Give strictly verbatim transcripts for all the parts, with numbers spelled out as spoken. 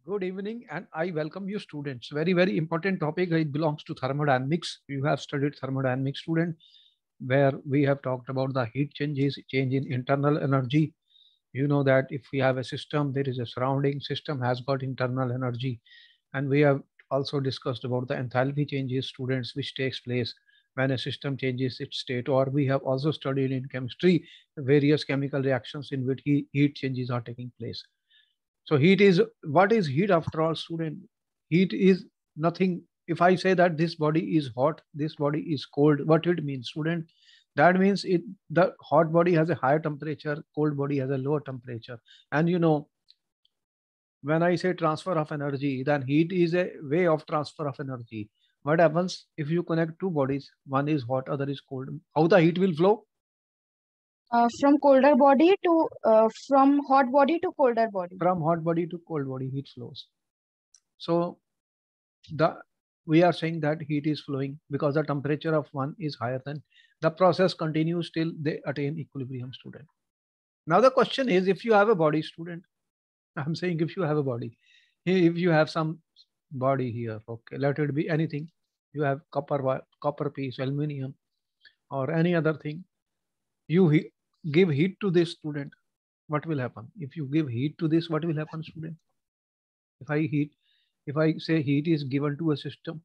Good evening, and I welcome you, students. Very, very important topic. It belongs to thermodynamics. You have studied thermodynamics, student, where we have talked about the heat changes, change in internal energy. You know that if we have a system, there is a surrounding system has got internal energy, and we have also discussed about the enthalpy changes, students, which takes place when a system changes its state. Or we have also studied in chemistry various chemical reactions in which heat, heat changes are taking place. So heat is, what is heat after all, student? Heat is nothing. If I say that this body is hot, this body is cold, what it means, student? That means it the hot body has a higher temperature, cold body has a lower temperature. And you know, when I say transfer of energy, then heat is a way of transfer of energy. What happens if you connect two bodies? One is hot, other is cold. How the heat will flow? Uh, from colder body to uh, from hot body to colder body. From hot body to cold body, heat flows. So the we are saying that heat is flowing because the temperature of one is higher than the process continues till they attain equilibrium, student. Now the question is, if you have a body, student, I'm saying if you have a body, if you have some body here, okay, let it be anything. You have copper copper piece, aluminum, or any other thing. You he, give heat to this, student. What will happen if you give heat to this? What will happen, student? If I heat, if I say heat is given to a system,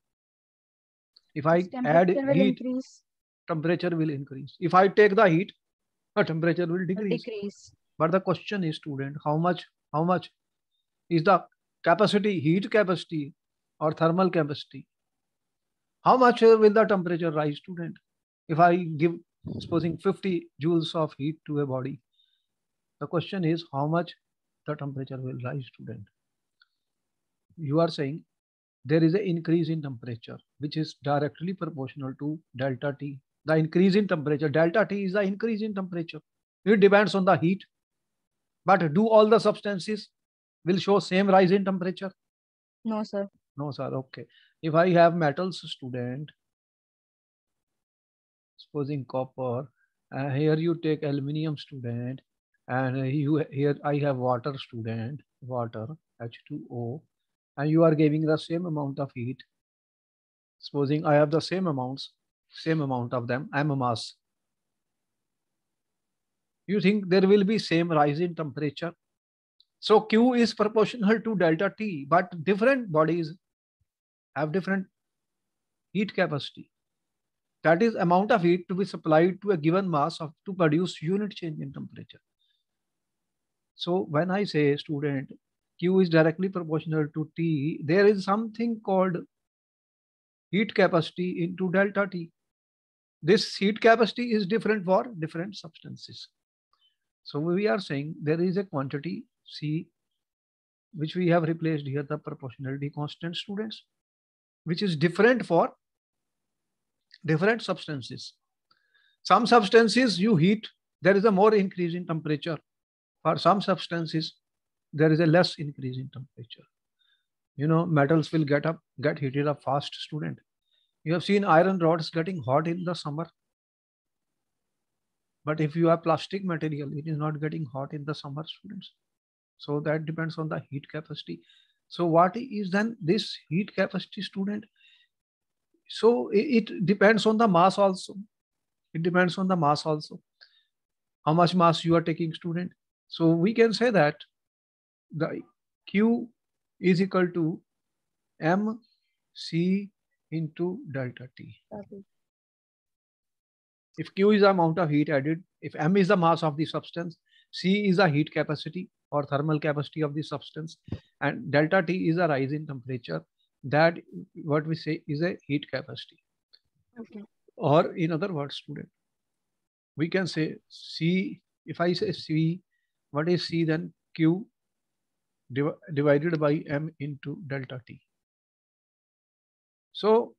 if Its I add temperature will heat, increase temperature will increase. If I take the heat, the temperature will or decrease. decrease. But the question is, student, how much, how much is the capacity, heat capacity or thermal capacity? How much will the temperature rise, student? If I give, supposing fifty joules of heat to a body, the question is how much the temperature will rise, student? You are saying there is an increase in temperature, which is directly proportional to delta T. The increase in temperature, delta T is the increase in temperature. It depends on the heat. But do all the substances will show same rise in temperature? No, sir. No, sir. Okay. If I have metals, student, supposing copper, uh, here you take aluminum, student, and uh, you here I have water, student, water, H two O, and you are giving the same amount of heat. Supposing I have the same amounts, same amount of them, I'm a mass. You think there will be same rise in temperature? So Q is proportional to delta T, but different bodies have different heat capacity. That is amount of heat to be supplied to a given mass of to produce unit change in temperature. So when I say, student, Q is directly proportional to T, there is something called heat capacity into delta T. This heat capacity is different for different substances. So we are saying there is a quantity C, which we have replaced here the proportionality constant, students, which is different for different substances. Some substances you heat, there is a more increase in temperature. For some substances, there is a less increase in temperature. You know, metals will get up, get heated up fast, student. You have seen iron rods getting hot in the summer. But if you have plastic material, it is not getting hot in the summer, students. So that depends on the heat capacity. So what is then this heat capacity, student? So it depends on the mass also. It depends on the mass also. How much mass you are taking, student? So we can say that the Q is equal to M C into delta T. Okay. If Q is the amount of heat added, if M is the mass of the substance, C is the heat capacity or thermal capacity of the substance, and delta T is a rise in temperature, that what we say is a heat capacity. Okay. Or in other words, student, we can say C, if I say C, what is C then? Q div divided by M into delta T. So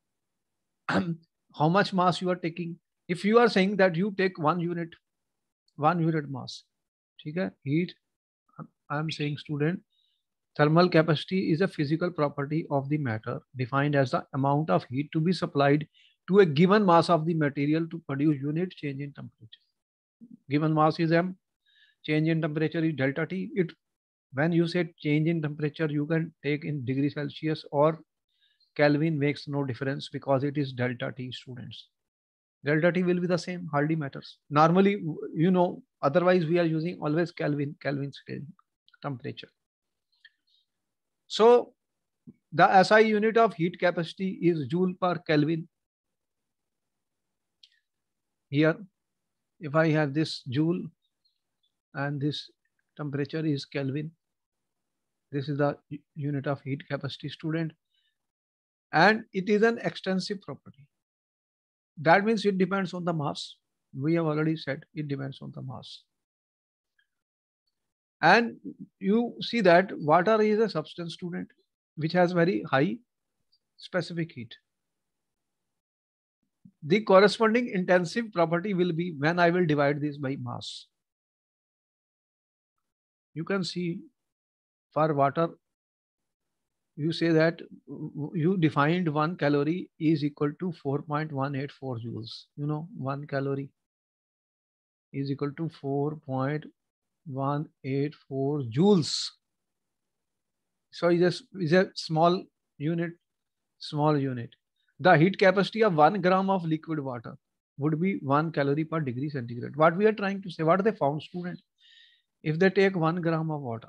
how much mass you are taking? If you are saying that you take one unit, one unit mass, okay, heat, I am saying, student, thermal capacity is a physical property of the matter defined as the amount of heat to be supplied to a given mass of the material to produce unit change in temperature. Given mass is M, change in temperature is delta T. It When you say change in temperature, you can take in degree Celsius or Kelvin, makes no difference because it is delta T, students. Delta T will be the same, hardly matters. Normally, you know, otherwise we are using always Kelvin, Kelvin scale temperature. So the S I unit of heat capacity is joule per Kelvin. Here, if I have this joule and this temperature is Kelvin, this is the unit of heat capacity, student. And it is an extensive property. That means it depends on the mass. We have already said it depends on the mass. And you see that water is a substance, student, which has very high specific heat. The corresponding intensive property will be when I will divide this by mass. You can see for water, you say that you defined one calorie is equal to four point one eight four joules. You know, one calorie is equal to four point one eight four joules. So it's a, it's a small unit, small unit. The heat capacity of one gram of liquid water would be one calorie per degree centigrade. What we are trying to say, what they found, student, if they take one gram of water,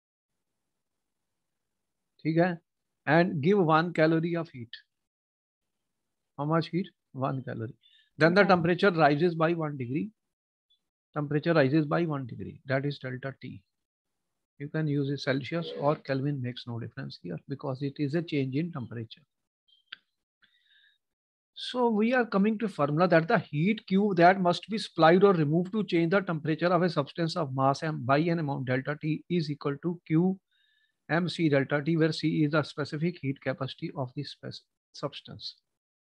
okay, and give one calorie of heat. How much heat? One calorie. Then the temperature rises by one degree. Temperature rises by one degree. That is delta T. You can use it Celsius or Kelvin, makes no difference here because it is a change in temperature. So we are coming to a formula that the heat Q that must be supplied or removed to change the temperature of a substance of mass M by an amount delta T is equal to Q M C delta T, where C is the specific heat capacity of the substance.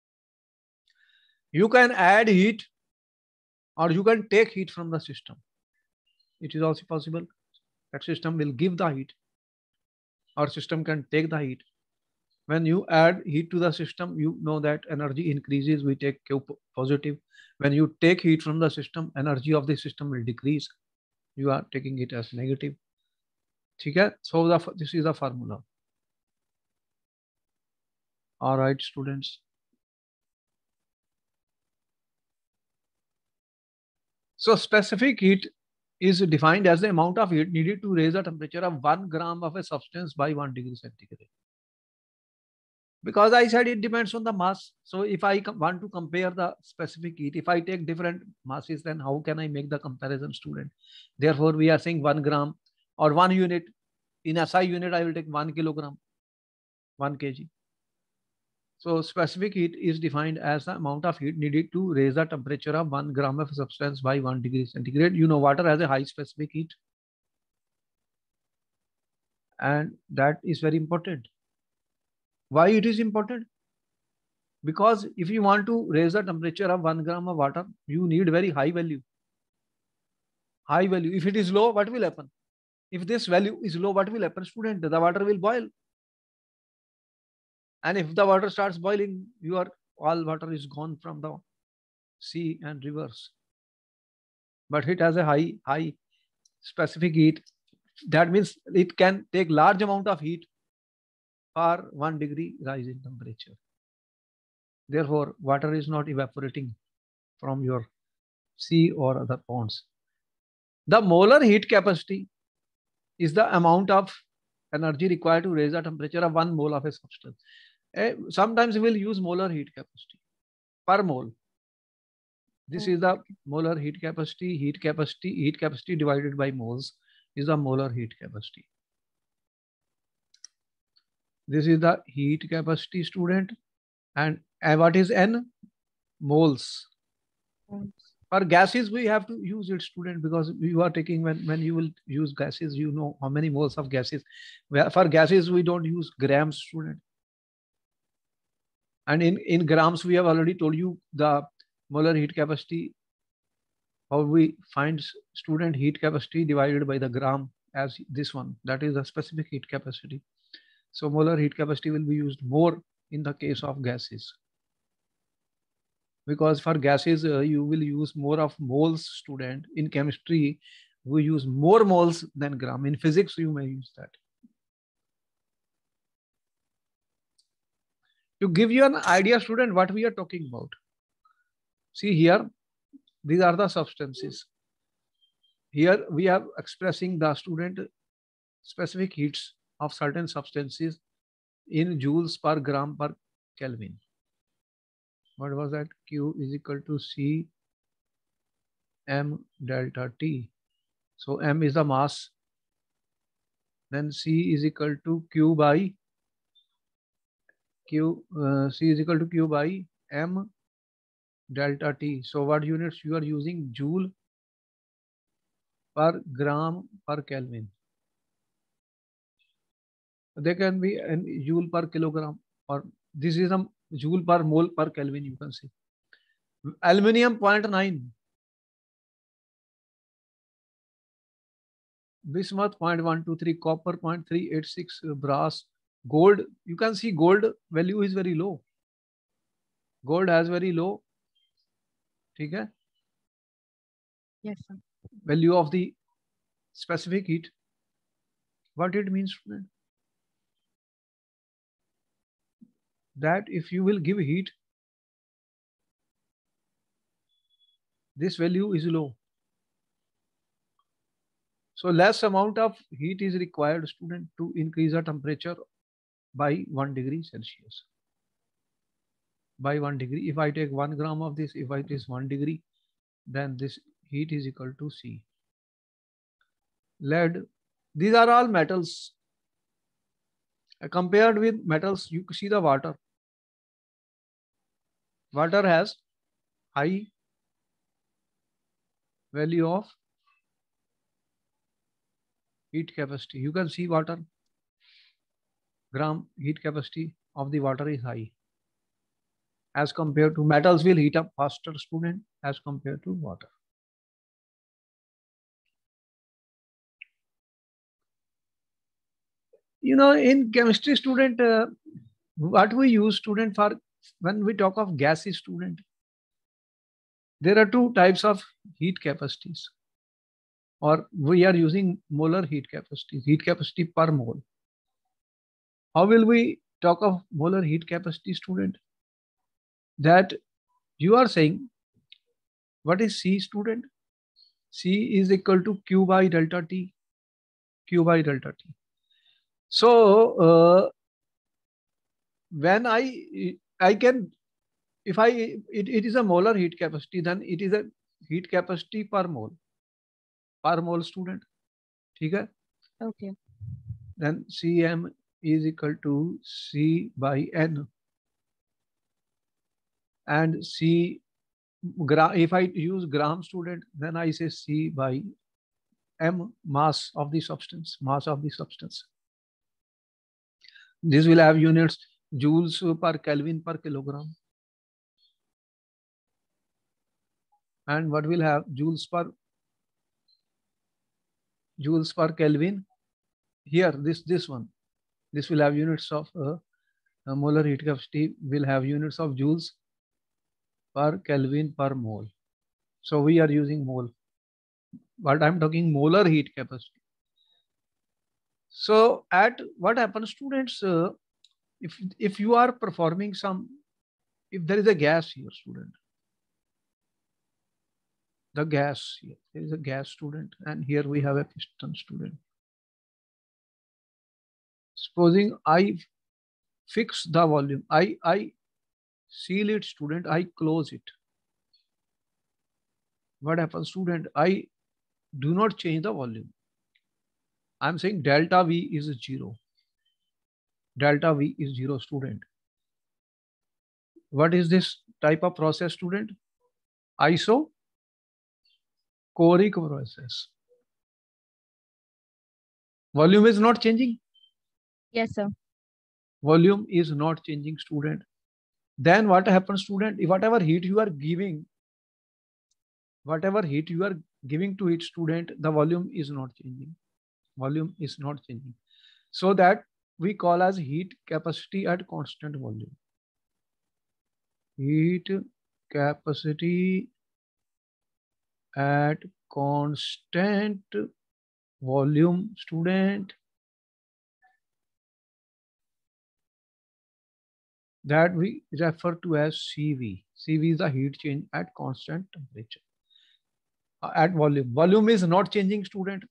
You can add heat or you can take heat from the system. It is also possible that system will give the heat or system can take the heat. When you add heat to the system, you know that energy increases, we take Q positive. When you take heat from the system, energy of the system will decrease. You are taking it as negative. Okay? So the, this is the formula. All right, students. So specific heat is defined as the amount of heat needed to raise the temperature of one gram of a substance by one degree centigrade. Because I said it depends on the mass. So if I want to compare the specific heat, if I take different masses, then how can I make the comparison, student? Therefore, we are saying one gram or one unit. In S I unit, I will take one kilogram, one kg. So specific heat is defined as the amount of heat needed to raise the temperature of one gram of substance by one degree centigrade. You know, water has a high specific heat. And that is very important. Why it is important? Because if you want to raise the temperature of one gram of water, you need very high value. High value. If it is low, what will happen? If this value is low, what will happen, student? The water will boil. And if the water starts boiling, your all water is gone from the sea and rivers. But it has a high, high specific heat. That means it can take large amount of heat for one degree rise in temperature. Therefore, water is not evaporating from your sea or other ponds. The molar heat capacity is the amount of energy required to raise the temperature of one mole of a substance. Uh, sometimes we will use molar heat capacity per mole. This is the molar heat capacity, heat capacity, heat capacity divided by moles is the molar heat capacity. This is the heat capacity, student. And, and what is N? Moles. For gases, we have to use it, student, because you are taking, when, when you will use gases, you know how many moles of gases. For gases, we don't use grams, student. And in, in grams, we have already told you the molar heat capacity, how we find student heat capacity divided by the gram as this one. That is the specific heat capacity. So molar heat capacity will be used more in the case of gases. Because for gases, uh, you will use more of moles, student. In chemistry, We use more moles than gram. In physics, you may use that. To give you an idea, student, what we are talking about. See here, these are the substances. Here we are expressing the student specific heats of certain substances in joules per gram per Kelvin. What was that? Q is equal to C M delta T. So M is the mass. Then C is equal to Q by Q. Uh, C is equal to Q by M delta T. So what units you are using? Joule per gram per Kelvin. They can be an joule per kilogram, or this is a joule per mole per Kelvin, you can see. Aluminium zero point nine, bismuth zero point one two three, copper zero point three eight six, brass, gold. You can see gold value is very low. Gold has very low, ठीक है? Yes, sir. Value of the specific heat. What it means, student? That if you will give heat, this value is low. So less amount of heat is required, student, to increase the temperature by one degree Celsius. By one degree. If I take one gram of this, if I take one degree, then this heat is equal to C. Lead. These are all metals. Compared with metals, you see the water. Water has high value of heat capacity. You can see water. Gram heat capacity of the water is high. As compared to metals will heat up faster, student, as compared to water. You know, in chemistry, student, uh, what we use, student, for when we talk of gases, student, there are two types of heat capacities, or we are using molar heat capacity, heat capacity per mole. How will we talk of molar heat capacity, student? That you are saying, what is C, student? C is equal to Q by delta T, Q by delta T. So uh, when I I can, if I it, it is a molar heat capacity, then it is a heat capacity per mole, per mole, student. Okay. Okay. Then C M is equal to C by N, and C gram. If I use gram, student, then I say C by M, mass of the substance, mass of the substance. This will have units joules per Kelvin per kilogram. And what will have joules per joules per Kelvin? Here, this this one, this will have units of uh, uh, molar heat capacity will have units of joules per Kelvin per mole. So we are using mole, but I'm talking molar heat capacity. So at what happens, students, uh, if if you are performing some, if there is a gas here, student, the gas here, there is a gas, student, and here we have a piston, student. Supposing I fix the volume, I I seal it, student, I close it. What happens, student? I do not change the volume. I'm saying delta V is zero. Delta V is zero, student. What is this type of process, student? Isochloric process. Volume is not changing. Yes, sir. Volume is not changing, student. Then what happens, student? If whatever heat you are giving, whatever heat you are giving to it, student, the volume is not changing. Volume is not changing. So that we call as heat capacity at constant volume. Heat capacity at constant volume, student, that we refer to as C V. C V is the heat change at constant temperature. Uh, at volume. Volume is not changing, student.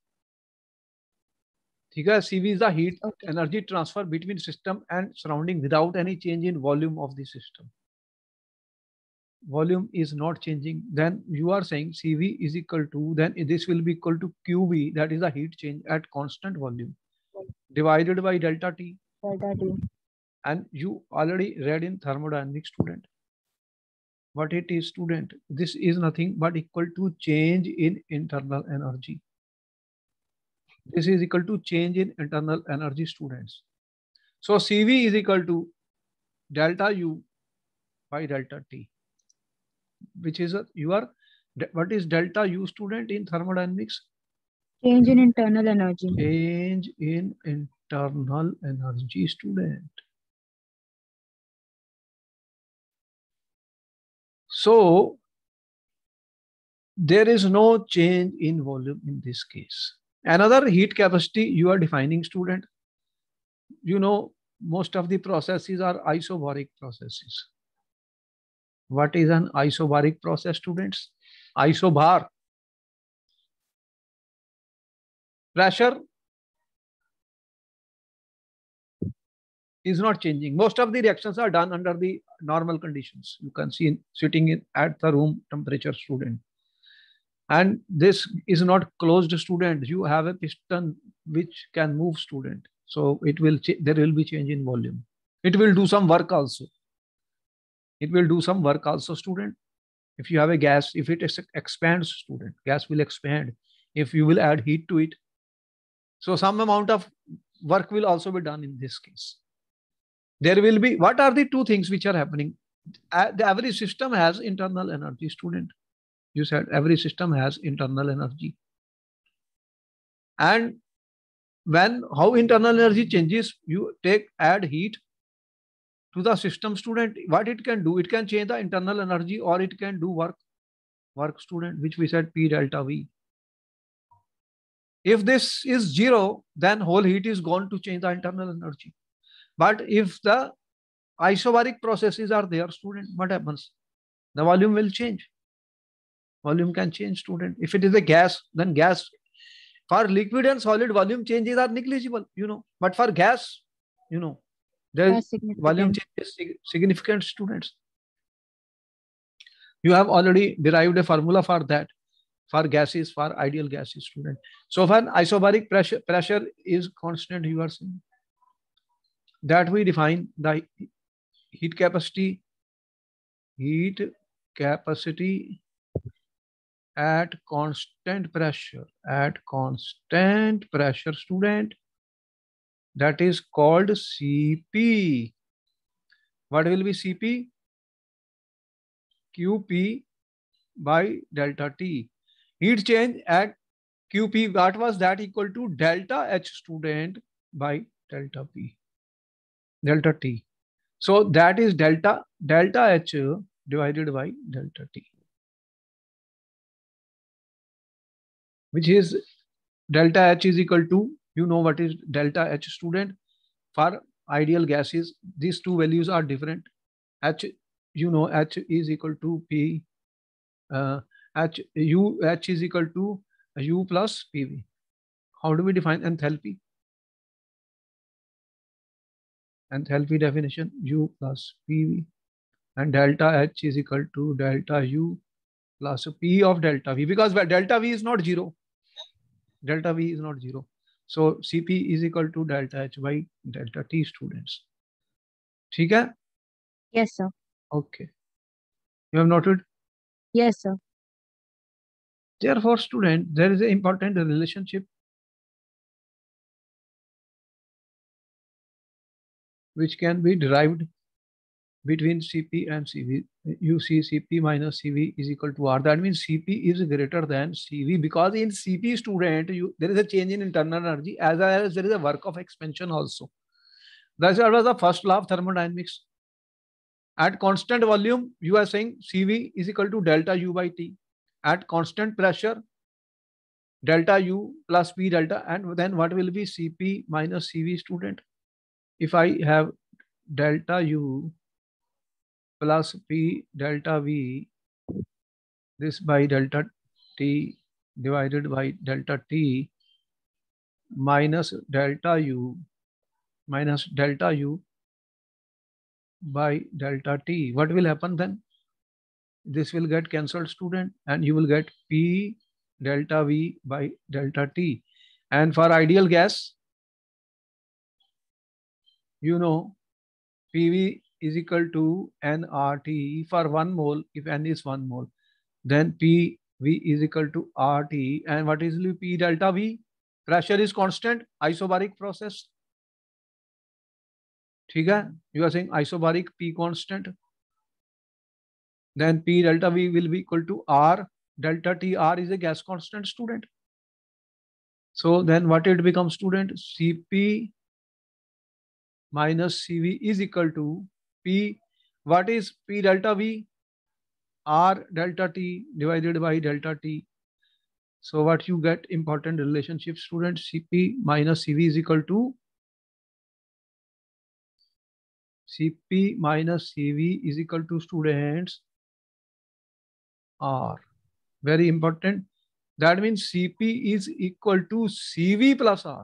C V is the heat Okay. energy transfer between system and surrounding without any change in volume of the system. Volume is not changing. Then you are saying C V is equal to, then this will be equal to Q V, that is the heat change at constant volume, divided by delta T. Delta T. And you already read in thermodynamics, student, what it is, student. This is nothing but equal to change in internal energy. This is equal to change in internal energy, students. So C V is equal to delta U by delta T, which is a, your, what is delta U, student, in thermodynamics? Change in internal energy. Change in internal energy, student. So there is no change in volume in this case. Another heat capacity you are defining, student. You know, most of the processes are isobaric processes. What is an isobaric process, students? Isobar. Pressure is not changing. Most of the reactions are done under the normal conditions. You can see in, sitting in at the room temperature, student. And this is not closed, student. You have a piston which can move, student. So it will, there will be change in volume. It will do some work also. It will do some work also, student. If you have a gas, if it expands, student, gas will expand. If you will add heat to it. So some amount of work will also be done in this case. There will be, what are the two things which are happening? Uh, the, every system has internal energy, student. You said every system has internal energy. And when, how internal energy changes, you take, add heat to the system, student. What it can do, it can change the internal energy, or it can do work, work, student, which we said P delta V. If this is zero, then whole heat is gone to change the internal energy. But if the isobaric processes are there, student, what happens? The volume will change. Volume can change, student. If it is a gas, then gas. For liquid and solid, volume changes are negligible, you know. But for gas, you know, there is volume change is significant, students. You have already derived a formula for that, for gases, for ideal gases, student. So when isobaric pressure, pressure is constant, you are saying that we define the heat capacity, heat capacity at constant pressure, at constant pressure, student, that is called C P. What will be C P? Q P by delta T. Heat change at Q P, what was that? Equal to delta H, student, by delta P, delta T. So that is delta, delta H divided by delta T, which is delta H is equal to, you know what is delta H, student? For ideal gases, these two values are different. H, you know, H is equal to P, uh, H, U, H is equal to U plus P V. How do we define enthalpy? Enthalpy definition, U plus P V. And delta H is equal to delta U plus P of delta V, because delta V is not zero. Delta V is not zero. So C P is equal to delta H by delta T, students. ठीक है? Yes, sir. Okay. You have noted? Yes, sir. Therefore, student, there is an important relationship which can be derived between C P and C V. You see C P minus C V is equal to R. That means C P is greater than C V, because in C P, student, you, there is a change in internal energy as well as there is a work of expansion also. That's what was the first law of thermodynamics. At constant volume, you are saying C V is equal to delta U by T. At constant pressure, delta U plus P delta, and then what will be C P minus C V, student? If I have delta U plus P delta V, this by delta T divided by delta T minus delta U minus delta U by delta T. What will happen then? This will get cancelled, student, and you will get P delta V by delta T. And for ideal gas, you know, P V is equal to N R T for one mole. If N is one mole, then P V is equal to R T. And what is P delta V? Pressure is constant, isobaric process. Okay? You are saying isobaric P constant. Then P delta V will be equal to R delta T. R is a gas constant, student. So then what it becomes, student? C P minus C V is equal to P. What is P delta V? R delta T divided by delta T. So what you get, important relationship, student? C P minus C V is equal to C P minus C V is equal to, students, R. Very important. That means C P is equal to C V plus R.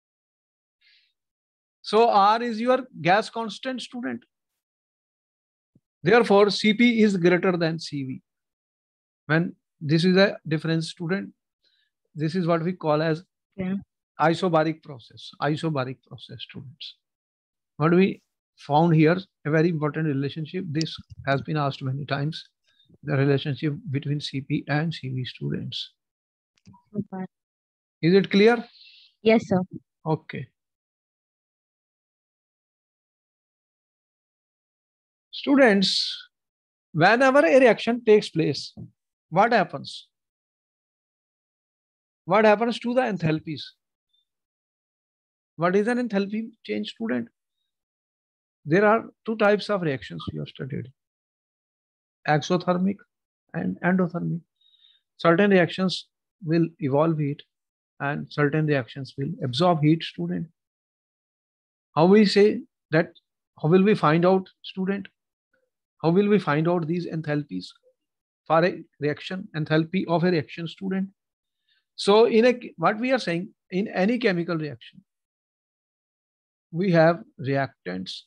So R is your gas constant, student. Therefore, C P is greater than C V. When this is a difference, student, this is what we call as Yeah. isobaric process. Isobaric process, students. What we found here, a very important relationship. This has been asked many times. The relationship between C P and C V, students. Okay. Is it clear? Yes, sir. Okay. Students, whenever a reaction takes place, what happens? What happens to the enthalpies? What is an enthalpy change, student? There are two types of reactions we have studied: exothermic and endothermic. Certain reactions will evolve heat and certain reactions will absorb heat, student. How we say that? How will we find out, student? How will we find out these enthalpies for a reaction, enthalpy of a reaction, student? So in a, what we are saying, in any chemical reaction, we have reactants.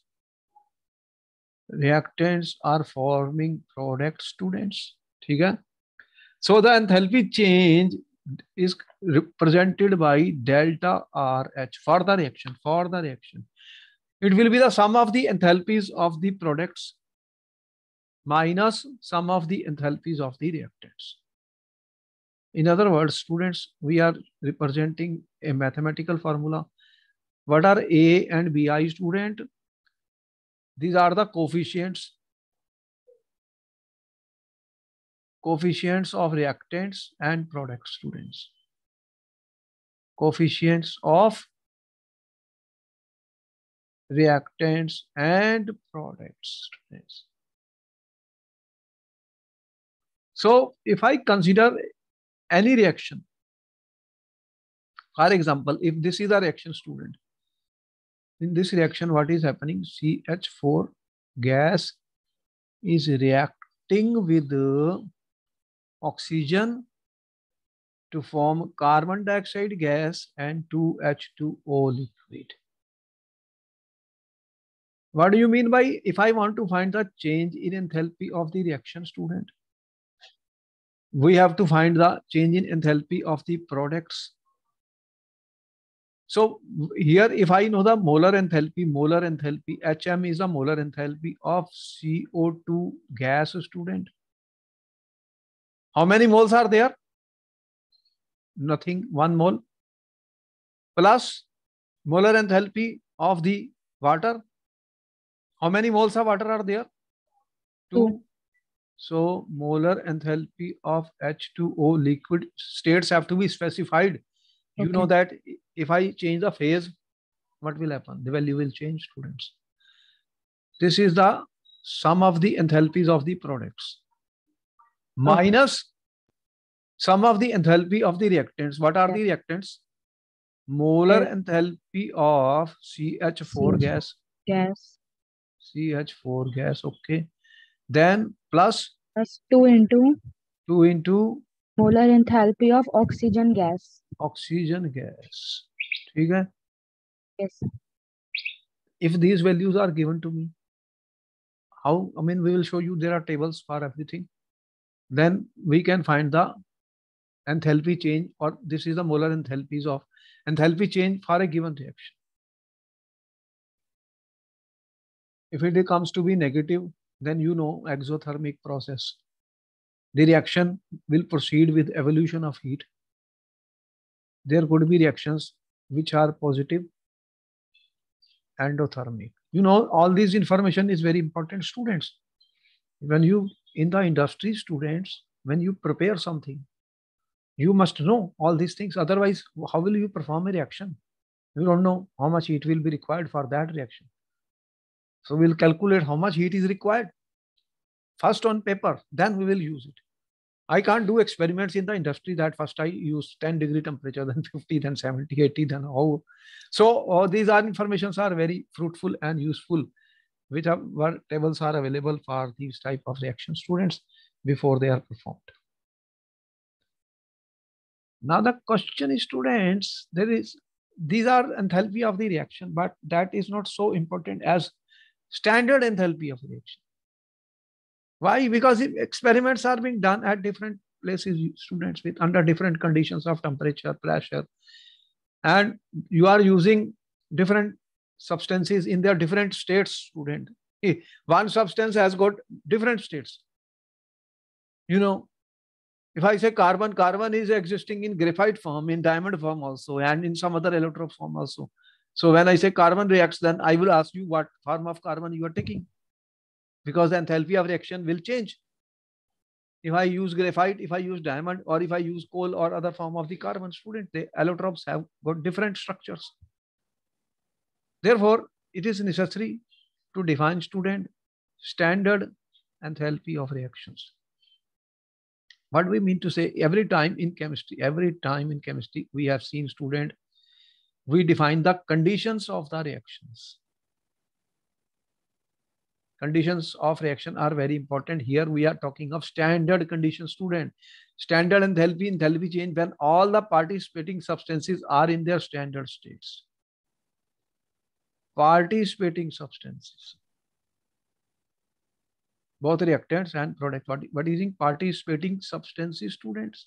Reactants are forming products, students. Okay? So the enthalpy change is represented by delta R H for the reaction. For the reaction, it will be the sum of the enthalpies of the products minus sum of the enthalpies of the reactants. In other words, students, we are representing a mathematical formula. What are A and B I, student? These are the coefficients. Coefficients of reactants and products, students. Coefficients of reactants and products, students. So if I consider any reaction, for example, if this is a reaction, student, in this reaction, what is happening? C H four gas is reacting with the oxygen to form carbon dioxide gas and two H two O liquid. What do you mean by, if I want to find the change in enthalpy of the reaction, student? We have to find the change in enthalpy of the products. So here, if I know the molar enthalpy, molar enthalpy, H M is the molar enthalpy of C O two gas, student. How many moles are there? Nothing, one mole. Plus molar enthalpy of the water. How many moles of water are there? Two. Two. So molar enthalpy of H two O liquid states have to be specified. You okay. know that if I change the phase, what will happen? The value will change, students. This is the sum of the enthalpies of the products. Minus Sum of the enthalpy of the reactants. What are Yeah. the reactants? Molar Uh, enthalpy of C H four C H gas. gas C H four gas. Okay. Then plus plus two into two into molar enthalpy of oxygen gas. oxygen gas. ठीक है? Yes. If these values are given to me, how, I mean, we will show you there are tables for everything. Then we can find the enthalpy change, or this is the molar enthalpies of enthalpy change for a given reaction. If it comes to be negative, then you know exothermic process. The reaction will proceed with evolution of heat. There could be reactions which are positive, endothermic. You know, all this information is very important, students. When you in the industry, students, when you prepare something, you must know all these things. Otherwise, how will you perform a reaction? You don't know how much heat will be required for that reaction. So we'll calculate how much heat is required first on paper, then we will use it. I can't do experiments in the industry that first I use ten degree temperature, then fifty, then seventy, eighty, then how. So all these are informations are very fruitful and useful, which are what tables are available for these type of reaction, students, before they are performed. Now the question is, students, there is, these are enthalpy of the reaction, but that is not so important as standard enthalpy of reaction. Why? Because if experiments are being done at different places, students, with under different conditions of temperature, pressure, and you are using different substances in their different states, student. One substance has got different states. You know, if I say carbon, carbon is existing in graphite form, in diamond form also, and in some other allotrope form also. So when I say carbon reacts, then I will ask you what form of carbon you are taking, because the enthalpy of reaction will change. If I use graphite, if I use diamond, or if I use coal or other form of the carbon, student, the allotropes have got different structures. Therefore, it is necessary to define, student, standard enthalpy of reactions. What we mean to say, every time in chemistry, every time in chemistry, we have seen, student, we define the conditions of the reactions. Conditions of reaction are very important. Here we are talking of standard conditions, student. Standard enthalpy, enthalpy change when all the participating substances are in their standard states. Participating substances, both reactants and product. What, what is in participating substances, students?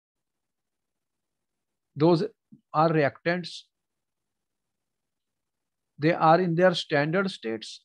Those are reactants. They are in their standard states.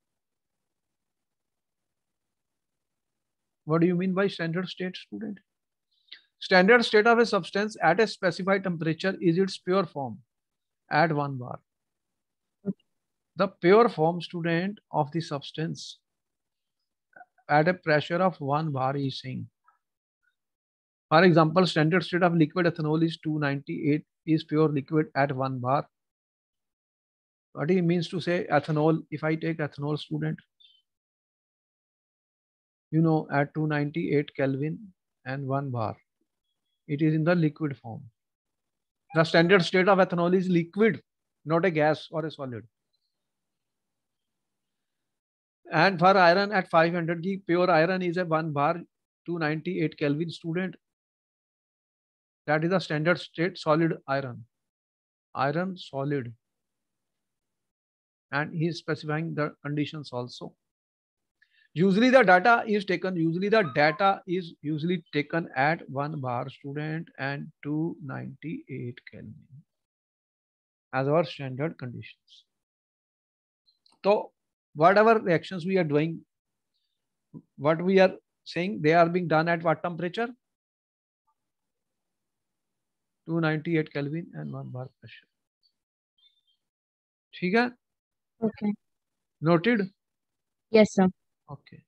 What do you mean by standard state, student? Standard state of a substance at a specified temperature is its pure form at one bar. The pure form, student, of the substance at a pressure of one bar is saying. For example, standard state of liquid ethanol is two ninety-eight, is pure liquid at one bar. What it means to say ethanol, if I take ethanol, student, you know, at two ninety-eight Kelvin and one bar, it is in the liquid form. The standard state of ethanol is liquid, not a gas or a solid. And for iron at five hundred G, pure iron is a one bar, two ninety-eight Kelvin, student. That is the standard state solid iron. Iron solid. And he is specifying the conditions also. Usually the data is taken, usually the data is usually taken at one bar, student, and two ninety-eight Kelvin as our standard conditions. So whatever reactions we are doing, what we are saying, they are being done at what temperature? two ninety-eight Kelvin and one bar pressure. ठीक है? Okay. Noted? Yes, sir. Okay.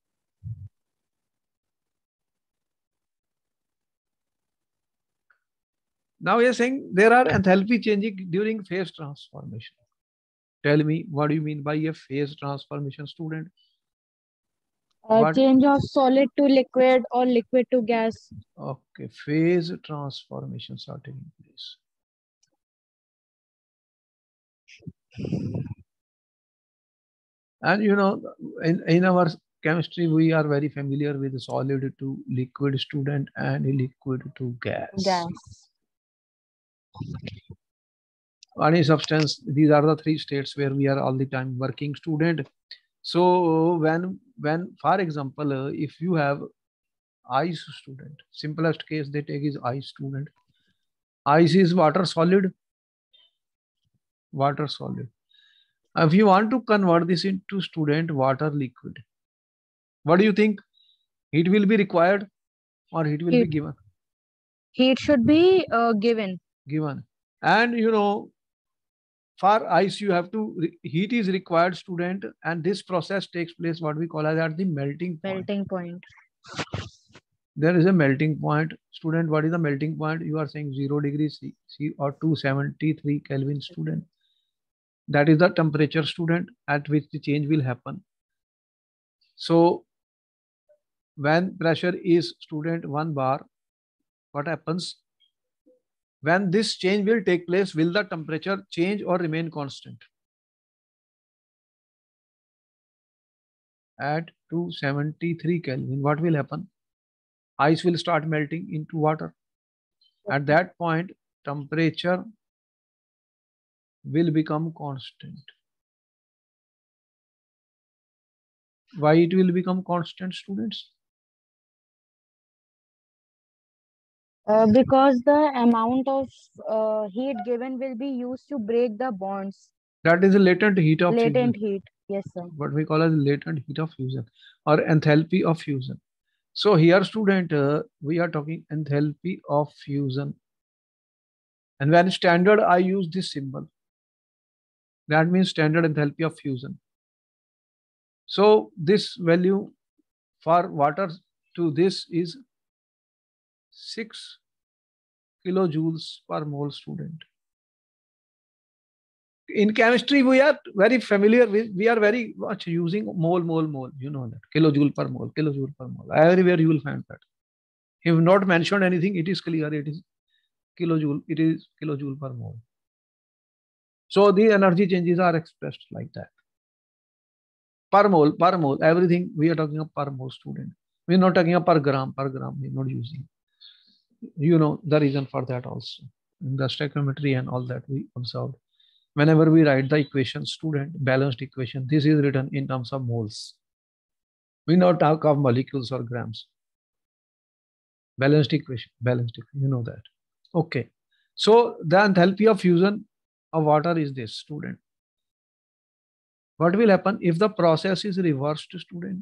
Now we are saying there are enthalpy changing during phase transformation. Tell me, what do you mean by a phase transformation, student? Uh, What? change of solid to liquid or liquid to gas. Okay, phase transformations are taking place. And you know, in, in our chemistry, we are very familiar with solid to liquid student and liquid to gas. Gas. Any substance, these are the three states where we are all the time working student. So when, when for example, uh, if you have ice student, simplest case they take is ice student. Ice is water solid, water solid. If you want to convert this into student water liquid, what do you think? Heat will be required or heat will be Heat. given? Heat should be uh, given. Given. And you know, for ice you have to, heat is required student, and this process takes place what we call as at the melting point. Melting point. There is a melting point student. What is the melting point? You are saying zero degrees C, C or two seventy-three Kelvin student. That is the temperature student at which the change will happen. So when pressure is student one bar, what happens? When this change will take place, will the temperature change or remain constant? At two seventy-three Kelvin, what will happen? Ice will start melting into water. At that point, temperature will become constant. Why it will become constant, students? Uh, because the amount of uh, heat given will be used to break the bonds. That is a latent heat of Latent fusion. heat. Yes, sir. What we call as latent heat of fusion or enthalpy of fusion. So here, student, uh, we are talking enthalpy of fusion. And when standard, I use this symbol. That means standard enthalpy of fusion. So this value for water to this is six kilojoules per mole, student. In chemistry, we are very familiar with, we are very much using mole, mole, mole. You know that. Kilojoule per mole, kilojoule per mole. Everywhere you will find that. If not mentioned anything, it is clear. It is kilojoule. It is kilojoule per mole. So the energy changes are expressed like that. Per mole, per mole. Everything we are talking of per mole, student. We are not talking of per gram, per gram. We are not using. You know the reason for that also. In the stoichiometry and all that we observed. Whenever we write the equation, student, balanced equation, this is written in terms of moles. We not talk of molecules or grams. Balanced equation, balanced equation, you know that. Okay. So the enthalpy of fusion of water is this, student. What will happen if the process is reversed, student?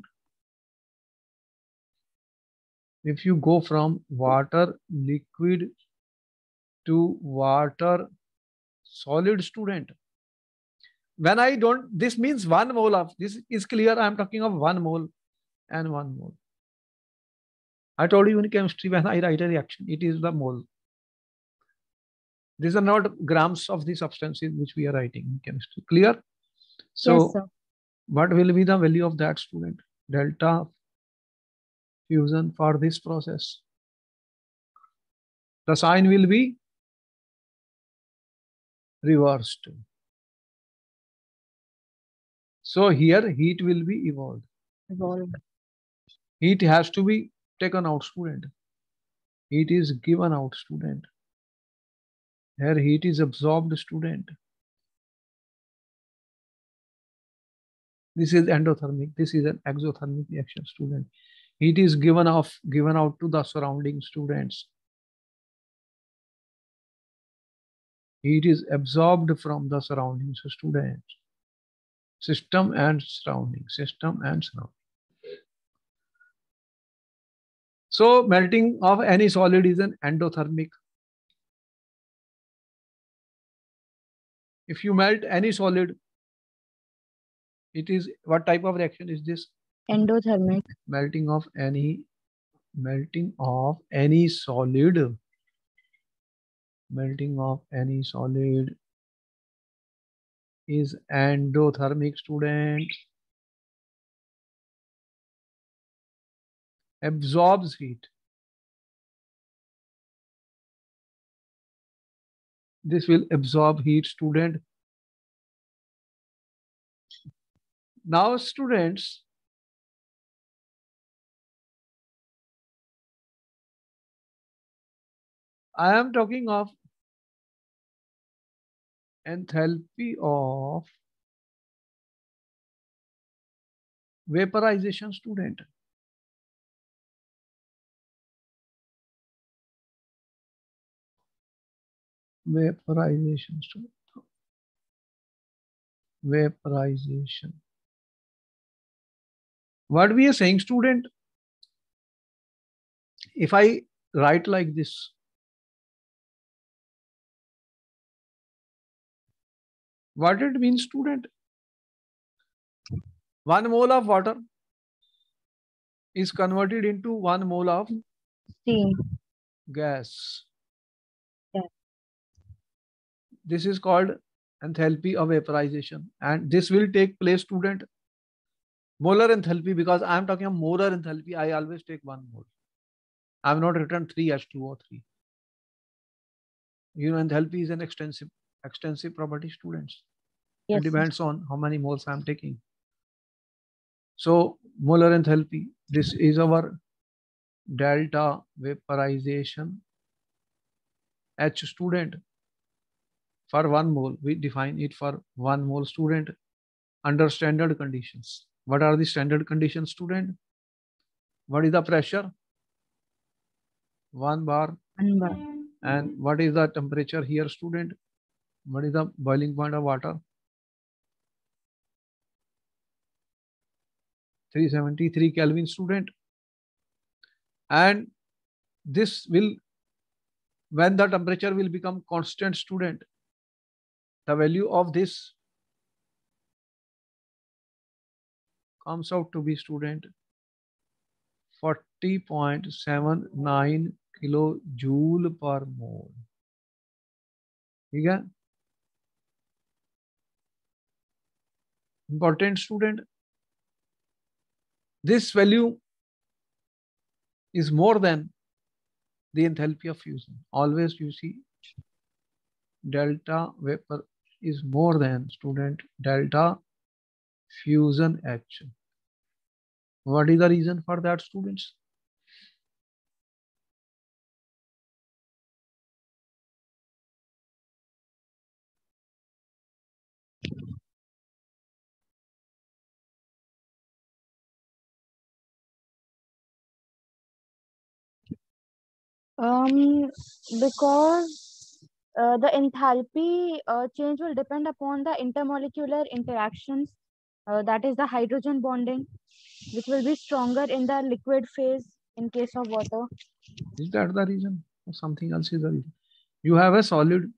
If you go from water liquid to water solid, student, when I don't, this means one mole of, this is clear, I'm talking of one mole and one mole. I told you in chemistry, when I write a reaction, it is the mole. These are not grams of the substances which we are writing in chemistry. Clear? So yes, sir. What will be the value of that, student? Delta fusion for this process. The sign will be reversed. So here heat will be evolved. Evolved. Heat has to be taken out, student. Heat is given out, student. Here heat is absorbed, student. This is endothermic. This is an exothermic reaction, student. Heat is given off, given out to the surrounding students. Heat is absorbed from the surroundings, students. System and surrounding, system and surrounding. So melting of any solid is an endothermic. If you melt any solid, it is, what type of reaction is this? Endothermic. Melting of any, melting of any solid, melting of any solid is endothermic, student. absorbs heat. This will absorb heat, student. Now, students, I am talking of enthalpy of vaporization, student. Vaporization, student. Vaporization. What we are saying, student, if I write like this, what it means, student? One mole of water is converted into one mole of Steam. gas. Yeah. This is called enthalpy of vaporization, and this will take place, student. Molar enthalpy, because I am talking of molar enthalpy, I always take one mole. I have not written three H two O three. You know, enthalpy is an extensive extensive property, students. Yes, it depends on how many moles I am taking. So molar enthalpy, this is our delta vaporization H, student. For one mole, we define it for one mole, student, under standard conditions. What are the standard conditions, student? What is the pressure? One bar. One bar. And what is the temperature here, student? What is the boiling point of water? three seventy-three Kelvin, student. And this will, when the temperature will become constant, student, the value of this comes out to be, student, forty point seven nine kilojoule per mole. ठीक है? Important, student. This value is more than the enthalpy of fusion. Always you see delta vapor is more than, student, delta fusion H. What is the reason for that, students? Um, because uh, the enthalpy uh, change will depend upon the intermolecular interactions. Uh, that is the hydrogen bonding, which will be stronger in the liquid phase in case of water. Is that the reason, or something else is the reason? You have a solid.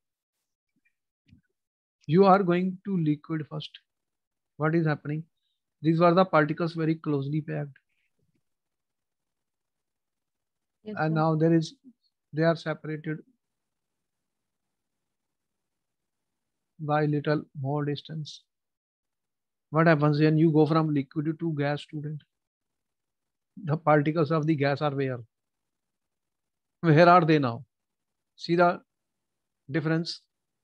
You are going to liquid first. What is happening? These were the particles very closely packed. Yes, and sir. now there is, they are separated by little more distance. What happens when you go from liquid to gas, student? The particles of the gas are where? Where are they now? See the difference?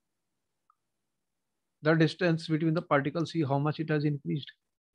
The distance between the particles, see how much it has increased.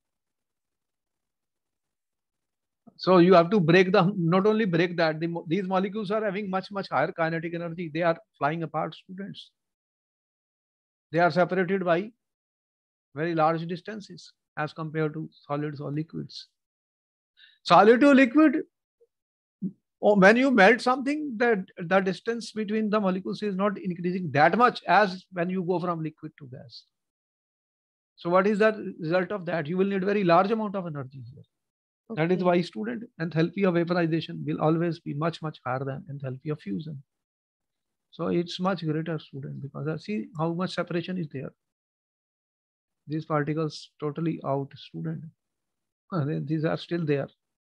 So you have to break the, not only break that, the, these molecules are having much, much higher kinetic energy. They are flying apart, students. They are separated by very large distances as compared to solids or liquids. Solid to liquid, or when you melt something, that the distance between the molecules is not increasing that much as when you go from liquid to gas. So what is the result of that? You will need very large amount of energy here. Okay. That is why, student, enthalpy of vaporization will always be much, much higher than enthalpy of fusion. So it's much greater, student, because I see how much separation is there. These particles totally out, student. These are still there.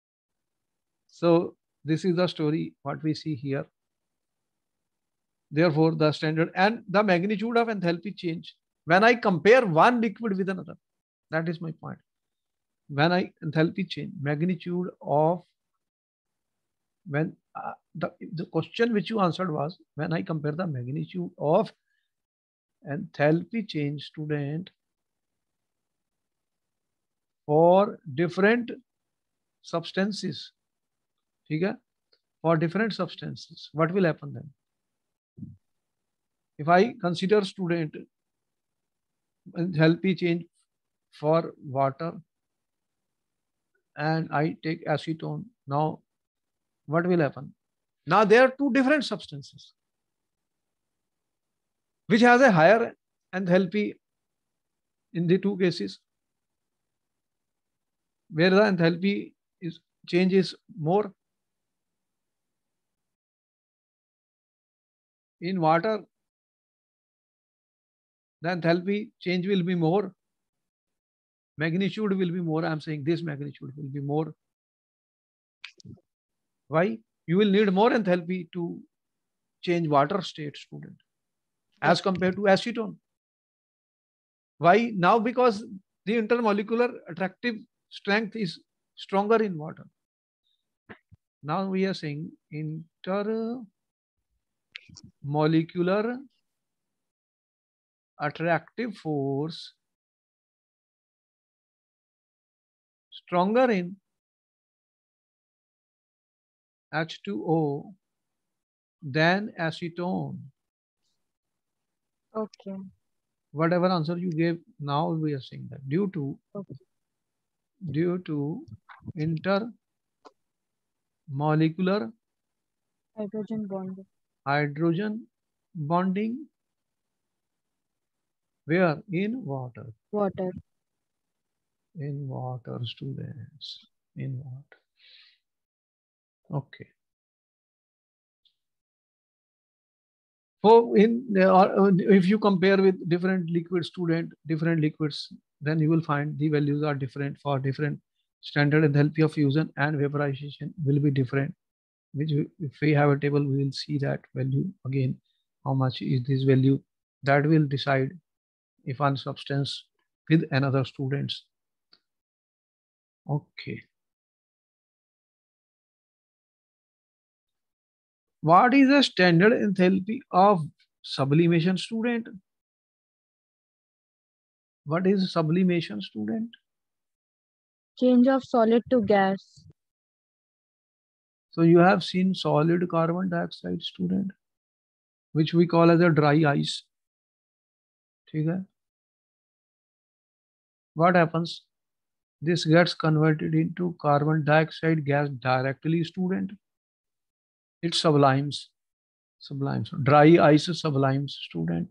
So this is the story, what we see here. Therefore, the standard and the magnitude of enthalpy change, when I compare one liquid with another, that is my point. When I enthalpy change, magnitude of When uh, the, the question which you answered was, when I compare the magnitude of enthalpy change, student, for different substances, ठीक है? For different substances, what will happen then? If I consider, student, enthalpy change for water and I take acetone, now what will happen? Now there are two different substances which has a higher enthalpy in the two cases, where the enthalpy is change is more. In water, the enthalpy change will be more, magnitude will be more. I'm saying this magnitude will be more. Why? You will need more enthalpy to change water state, student, as compared to acetone. Why? Now because the intermolecular attractive strength is stronger in water. Now we are saying intermolecular attractive force stronger in H two O than acetone. Okay. Whatever answer you gave, now we are saying that due to Okay. due to intermolecular Hydrogen bonding. hydrogen bonding, where? In water. Water. In water, students. In water. Okay. So in uh, if you compare with different liquid, student, different liquids, then you will find the values are different for different standard enthalpy of fusion and vaporization will be different. Which if we have a table, we will see that value again. How much is this value? That will decide if one substance with another students. Okay. What is the standard enthalpy of sublimation, student? What is sublimation, student? Change of solid to gas. So you have seen solid carbon dioxide, student, which we call as a dry ice. Okay. What happens? This gets converted into carbon dioxide gas directly, student. It sublimes. Sublimes. Dry ice sublimes, student.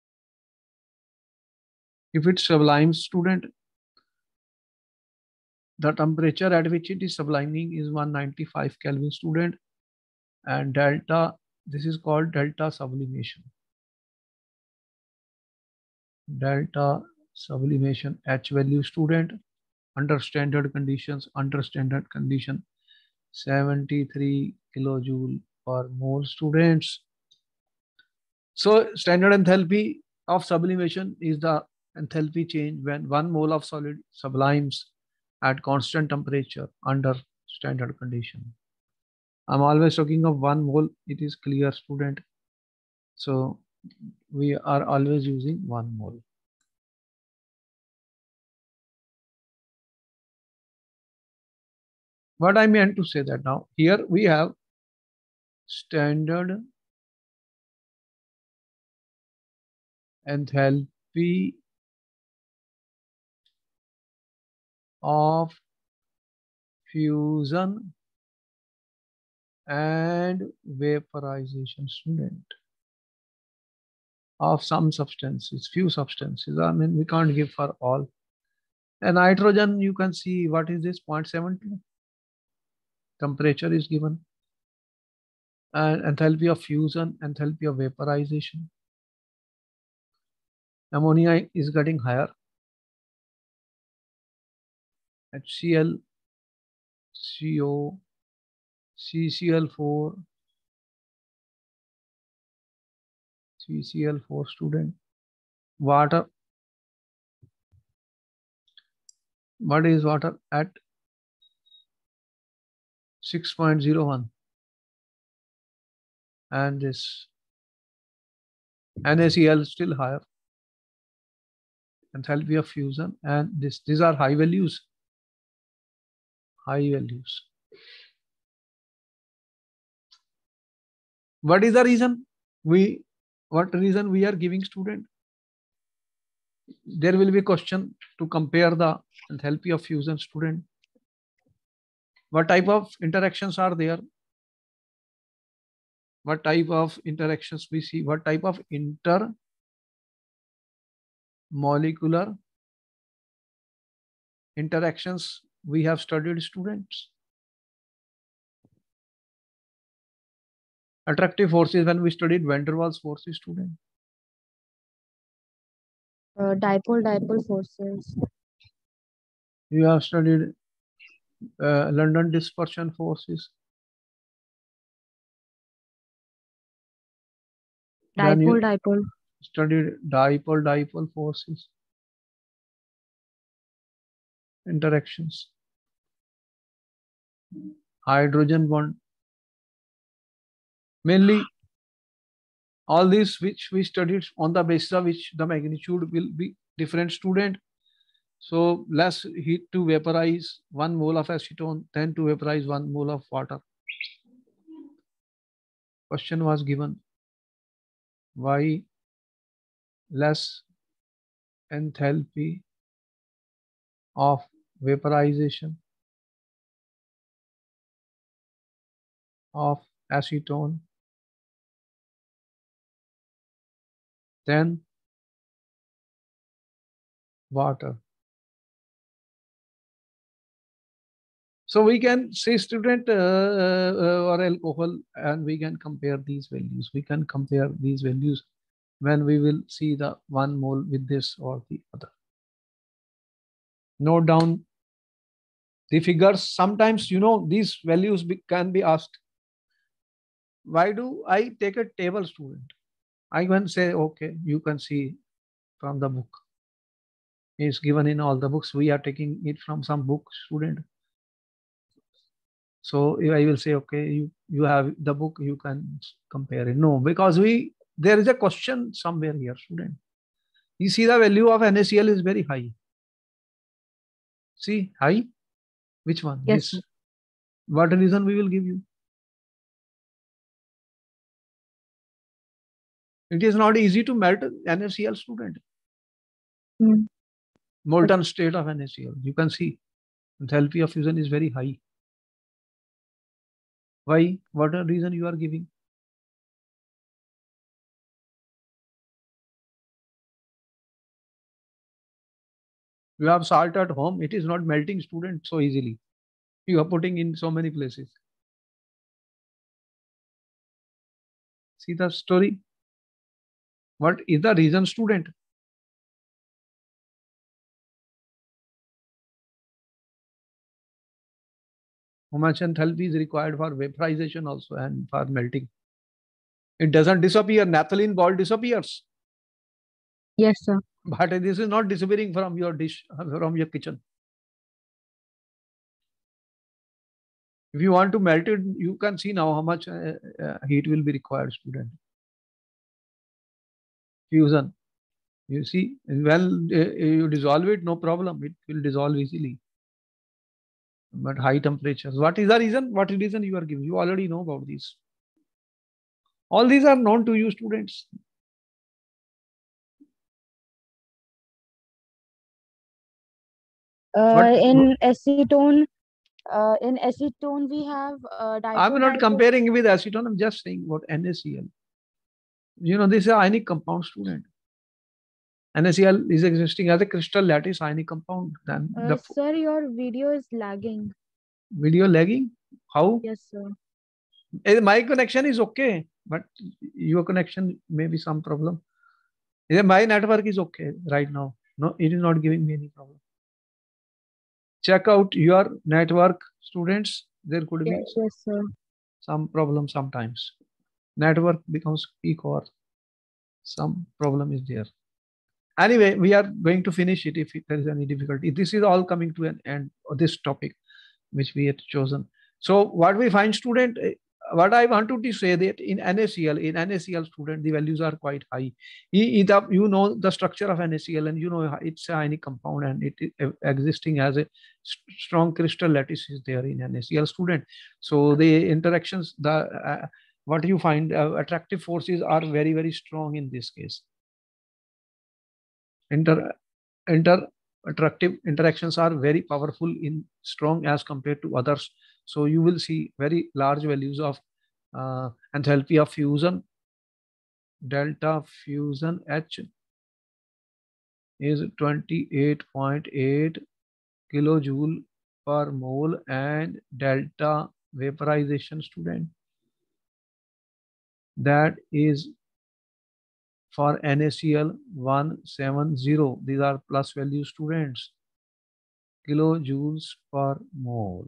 If it sublimes, student, the temperature at which it is subliming is one ninety-five Kelvin, student, and delta, this is called delta sublimation. Delta sublimation H value, student, under standard conditions, under standard condition, seventy-three kilojoule per mole, students. So standard enthalpy of sublimation is the enthalpy change when one mole of solid sublimes at constant temperature under standard condition. I'm always talking of one mole. It is clear, student. So we are always using one mole. What I meant to say that now here we have standard enthalpy of fusion and vaporization, student, of some substances, few substances. I mean, we can't give for all. And nitrogen, you can see what is this, zero point seven two. Temperature is given. And enthalpy of fusion, enthalpy of vaporization. Ammonia is getting higher. HCl, CO, C C L four, C C L four, student. Water. What is water? At six point zero one. and this NaCl still higher. Enthalpy of fusion, and this these are high values. High values. What is the reason? We what reason we are giving student? There will be a question to compare the enthalpy of fusion, student. What type of interactions are there? What type of interactions we see? What type of intermolecular interactions we have studied, students? Attractive forces, when we studied van der Waals forces, student. Uh, dipole dipole forces. You have studied uh, London dispersion forces. Then you Dipole dipole. studied dipole dipole forces. Interactions. Hydrogen bond. Mainly all these which we studied on the basis of which the magnitude will be different, student. So less heat to vaporize one mole of acetone than to vaporize one mole of water. Question was given, why less enthalpy of vaporization of acetone than water. So we can say, student, uh, uh, or alcohol, and we can compare these values. We can compare these values when we will see the one mole with this or the other. Note down the figures. Sometimes, you know, these values be, can be asked. Why do I take a table, student? I can say, okay, you can see from the book. It's given in all the books. We are taking it from some book, student. So I will say, okay, you, you have the book, you can compare it. No, because we there is a question somewhere here, student. You see the value of NaCl is very high. See, high? Which one? Yes, This. sir. What reason we will give you? It is not easy to melt NaCl, student. Mm. Molten state of NaCl. You can see enthalpy of fusion is very high. Why? What a reason you are giving? You have salt at home. It is not melting, student, so easily. You are putting in so many places. See the story? What is the reason, student? How much enthalpy is required for vaporization also and for melting? It doesn't disappear. Naphthalene ball disappears. Yes, sir. But this is not disappearing from your dish, from your kitchen. If you want to melt it, you can see now how much uh, uh, heat will be required, student. Fusion. You see, when uh, you dissolve it, no problem. It will dissolve easily. But high temperatures. What is the reason? What reason you are giving? You already know about these. All these are known to you, students. Uh, What, in acetone, uh, in acetone we have uh, I'm dipole not dipole. comparing with acetone. I'm just saying what NaCl. You know, this is an ionic compound, student. NaCl is existing as a crystal lattice ionic compound. Then Uh, the sir, your video is lagging. video lagging. How? Yes, sir. Eh, My connection is okay, but your connection may be some problem. Eh, My network is okay right now. No, it is not giving me any problem. Check out your network, students. There could be Yes, yes, sir. some problem sometimes. Network becomes weak or some problem is there. Anyway, we are going to finish it if there is any difficulty. This is all coming to an end of this topic which we had chosen. So what we find, student, what I wanted to say that in NaCl, in NaCl student, the values are quite high. You know the structure of NaCl, and you know it's a ionic compound, and it is existing as a strong crystal lattice is there in NaCl student. So the interactions, the uh, what you find uh, attractive forces are very very strong in this case. Inter inter attractive interactions are very powerful in strong as compared to others. So you will see very large values of uh, enthalpy of fusion. Delta fusion H is twenty-eight point eight kilojoule per mole, and delta vaporization student, that is for NaCl one seventy. These are plus value students, kilojoules per mole.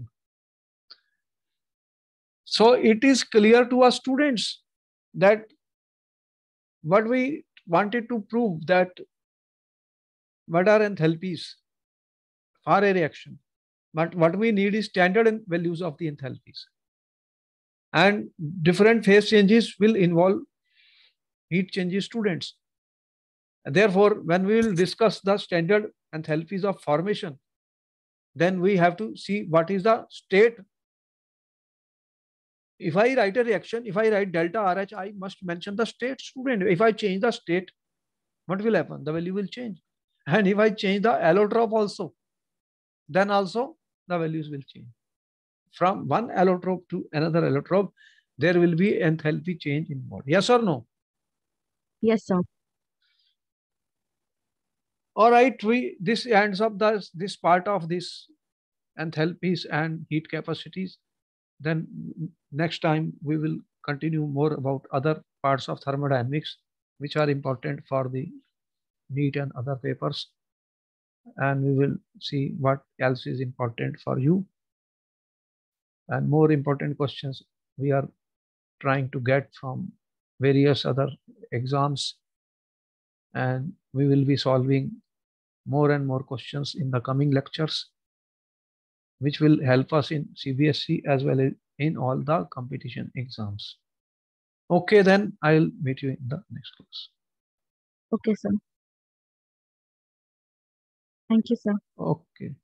So it is clear to us students that what we wanted to prove, that what are enthalpies for a reaction, but what we need is standard values of the enthalpies, and different phase changes will involve heat changes students. Therefore, when we will discuss the standard enthalpies of formation, then we have to see what is the state. If I write a reaction, if I write delta R H, I must mention the state student. If I change the state, what will happen? The value will change. And if I change the allotrope also, then also the values will change. From one allotrope to another allotrope, there will be enthalpy change involved. Yes or no? Yes, sir. All right, we this ends up this this part of this enthalpies and heat capacities. Then next time we will continue more about other parts of thermodynamics, which are important for the NEET and other papers. And we will see what else is important for you. And more important questions we are trying to get from various other exams. And we will be solving more and more questions in the coming lectures, which will help us in C B S E as well as in all the competition exams. Okay, then I'll meet you in the next class. Okay, sir. Thank you, sir. Okay.